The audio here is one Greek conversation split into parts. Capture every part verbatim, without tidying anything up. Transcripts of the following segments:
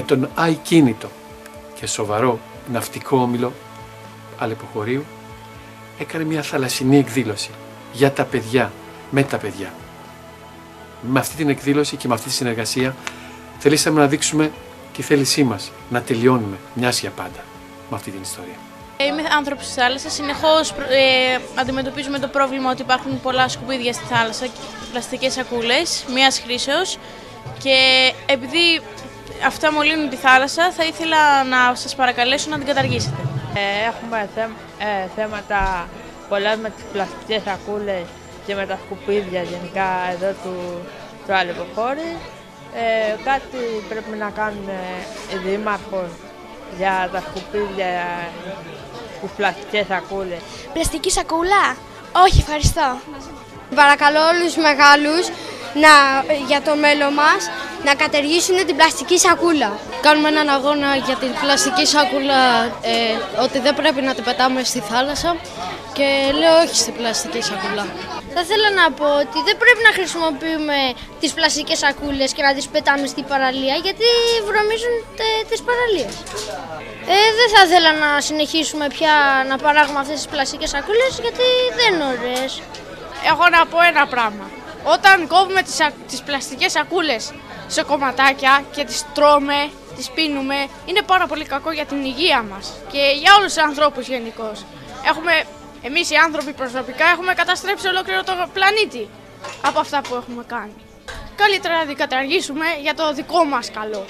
τον αικίνητο και σοβαρό ναυτικό όμιλο Αλεποχωρίου έκανε μια θαλασσινή εκδήλωση για τα παιδιά, με τα παιδιά. Με αυτή την εκδήλωση και με αυτή τη συνεργασία θελήσαμε να δείξουμε τη θέλησή μας να τελειώνουμε μιας για πάντα με αυτή την ιστορία. Είμαι άνθρωπος της θάλασσας. Συνεχώς ε, αντιμετωπίζουμε το πρόβλημα ότι υπάρχουν πολλά σκουπίδια στη θάλασσα, πλαστικές σακούλες μίας χρήσεως, και επειδή αυτά μολύνουν τη θάλασσα, θα ήθελα να σας παρακαλέσω να την καταργήσετε. Ε, έχουμε θέ, ε, θέματα πολλά με τις πλαστικές σακούλες και με τα σκουπίδια γενικά εδώ του, του Αλεποχώρη. Ε, κάτι πρέπει να κάνουν οι δήμαρχοι για τα σκουπίδια, τις πλαστικές σακούλες. Πλαστική σακούλα? Όχι, ευχαριστώ. Παρακαλώ όλους τους μεγάλους να, για το μέλλον μας να καταργήσουν την πλαστική σακούλα. Κάνουμε έναν αγώνα για την πλαστική σακούλα, ε, ότι δεν πρέπει να την πετάμε στη θάλασσα, και λέω όχι στην πλαστική σακούλα. Θα ήθελα να πω ότι δεν πρέπει να χρησιμοποιούμε τις πλαστικές σακούλες και να τις πετάμε στην παραλία, γιατί βρωμίζουν τε, τις παραλίες. Ε, δεν θα ήθελα να συνεχίσουμε πια να παράγουμε αυτές τις πλαστικές σακούλες, γιατί δεν είναι ωραίες. Έχω να πω ένα πράγμα. Όταν κόβουμε τις, τις πλαστικές σακούλες σε κομματάκια και τις τρώμε, τις πίνουμε, είναι πάρα πολύ κακό για την υγεία μας και για όλους τους ανθρώπους γενικώς. Έχουμε, εμείς οι άνθρωποι προσωπικά, έχουμε καταστρέψει ολόκληρο το πλανήτη από αυτά που έχουμε κάνει. Καλύτερα να την καταργήσουμε για το δικό μας καλό.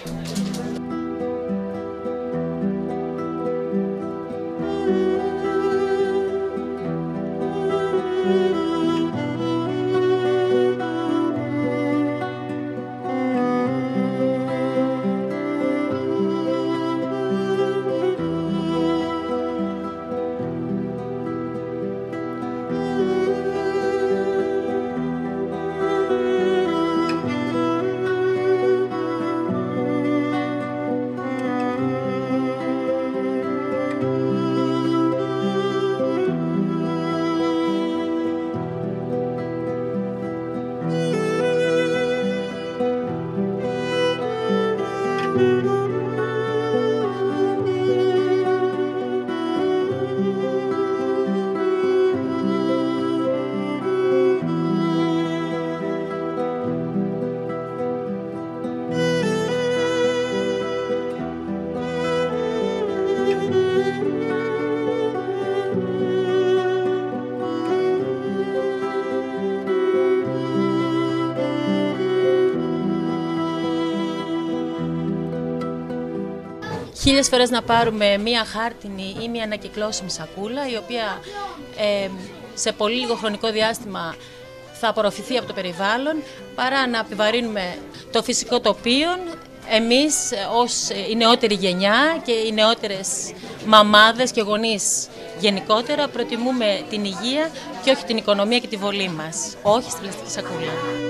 Χίλιες φορές να πάρουμε μία χάρτινη ή μία ανακυκλώσιμη σακούλα, η οποία ε, σε πολύ λίγο χρονικό διάστημα θα απορροφηθεί από το περιβάλλον, παρά να επιβαρύνουμε το φυσικό τοπίο. Εμείς ως η νεότερη γενιά και οι νεότερες μαμάδες και γονείς γενικότερα προτιμούμε την υγεία και όχι την οικονομία και τη βολή μας. Όχι στην πλαστική σακούλα.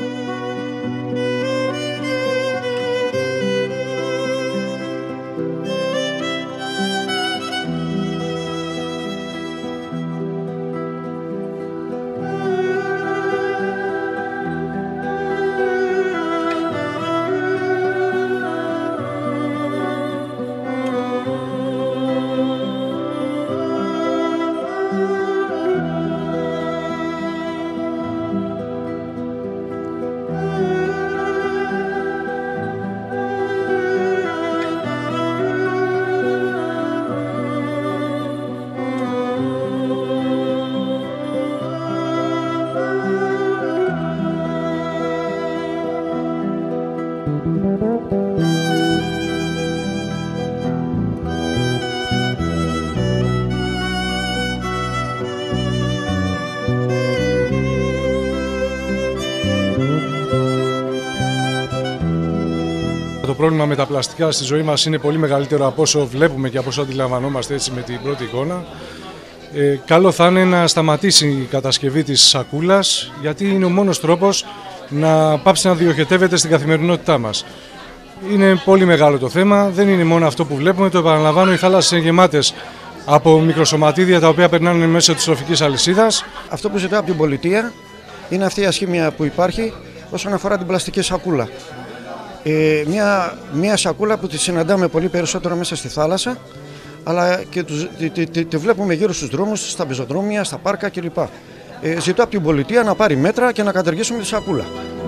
Το πρόβλημα με τα πλαστικά στη ζωή μας είναι πολύ μεγαλύτερο από όσο βλέπουμε και από όσο αντιλαμβανόμαστε έτσι με την πρώτη εικόνα. Ε, καλό θα είναι να σταματήσει η κατασκευή της σακούλας, γιατί είναι ο μόνος τρόπος να πάψει να διοχετεύεται στην καθημερινότητά μας. Είναι πολύ μεγάλο το θέμα, δεν είναι μόνο αυτό που βλέπουμε, το επαναλαμβάνω, οι θάλασσες είναι γεμάτες από μικροσωματίδια τα οποία περνάνε μέσω της τροφικής αλυσίδας. Αυτό που ζητάω από την πολιτεία είναι αυτή η ασχήμια που υπάρχει όσον αφορά την πλαστική σακούλα. Ε, μια, μια σακούλα που τη συναντάμε πολύ περισσότερο μέσα στη θάλασσα, αλλά και τους, τη, τη, τη, τη βλέπουμε γύρω στους δρόμους, στα πεζοδρόμια, στα πάρκα κλπ. Ε, ζητώ από την πολιτεία να πάρει μέτρα και να καταργήσουμε τη σακούλα.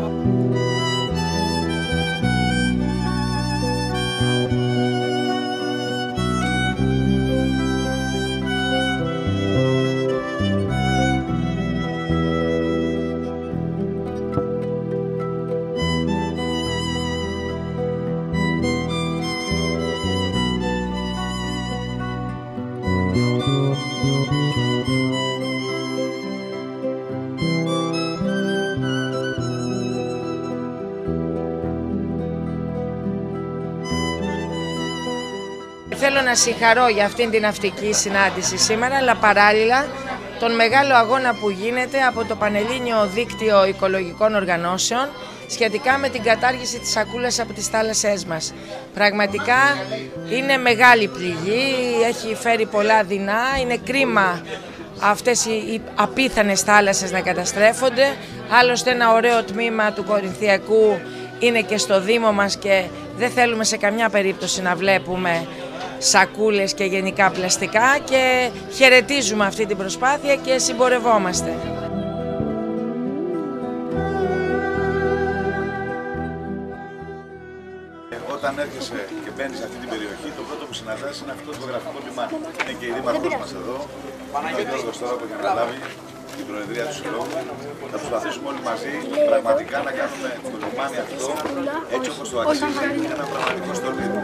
Θέλω να συγχαρώ για αυτήν την ναυτική συνάντηση σήμερα, αλλά παράλληλα τον μεγάλο αγώνα που γίνεται από το Πανελλήνιο Δίκτυο Οικολογικών Οργανώσεων σχετικά με την κατάργηση της σακούλας από τις θάλασσές μας. Πραγματικά είναι μεγάλη πληγή, έχει φέρει πολλά δεινά, είναι κρίμα αυτές οι απίθανες θάλασσες να καταστρέφονται. Άλλωστε ένα ωραίο τμήμα του Κορινθιακού είναι και στο Δήμο μας και δεν θέλουμε σε καμιά περίπτωση να βλέπουμε σακούλες και γενικά πλαστικά και χαιρετίζουμε αυτή την προσπάθεια και συμπορευόμαστε. Όταν έρχεσαι και μπαίνεις σε αυτή την περιοχή, το πρώτο που συναντάς είναι αυτό το γραφικό λιμάνι. Είναι και η δήμαρχος μας εδώ, ο Γιώργος τώρα που έχει αναλάβει την προεδρία του Συλλόγου. Θα προσπαθήσουμε όλοι μαζί πραγματικά να κάνουμε το λιμάνι αυτό έτσι όπως το αξίζει, ένα πραγματικό στολίδι.